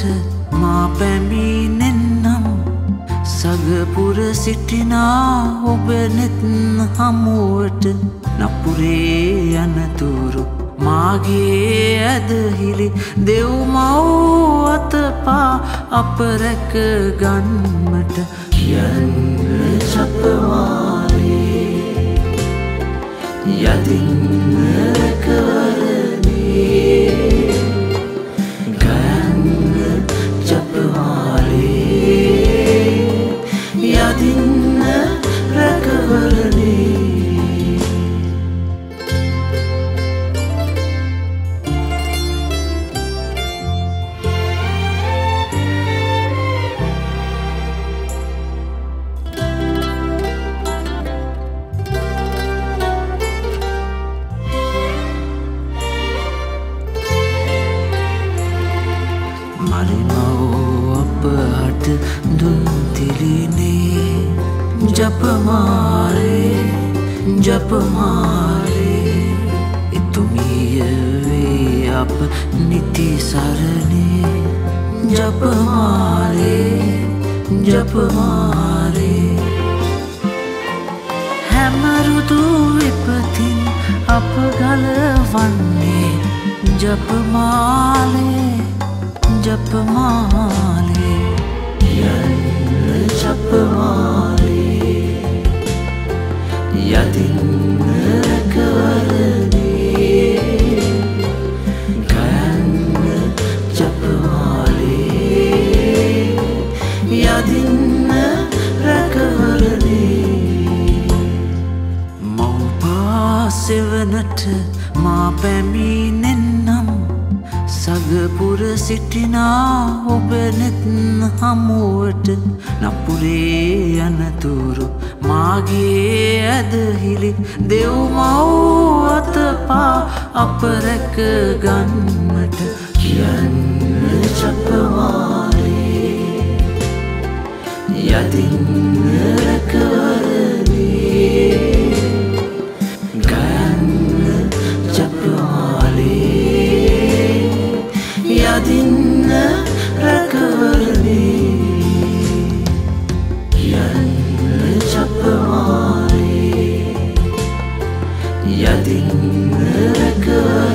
මා පැමිණෙන්නම් සගපුර සිටිනා ඔබ නෙත් හමුවට නපුරේ යනතුරු මාගේ ඇදහිලි දෙව්මව් අතපා අප රැක ගන්මට කියන්න චපමාලේ යදින්න රැකවරනේ ගයන්න චපමාලේ යදින්න රැකවරනේ මරිමව අපහට දුන් තිලිනේ ජපමාලේ ජපමාලේ එතුමිය වේ අප නිති සරණේ ජපමාලේ ජපමාලේ හැම ඍතු විපතින් අප ගලවන්නේ ජපමාලේ ජපමාලේ යන්න ජපමාලේ යදින්න රැකවරනේ ගයන්න ජපමාලේ යදින්න රැකවරනේ මව්පා සෙවනට මා පැමිණෙන්නම් සගපුර සිටිනා ඔබ නෙත් හමුවට නපුරේ යනතුරු මාගේ ඇදහිලි දෙව්මව් අතපා අප රැක ගන්මට කියන්න චපමාලේ යදින්න රැකවරනේ ගයන්න චපමාලේ යදින්න රැකවරනේ යන්න චපමාලේ යදින්න රැකවරනේ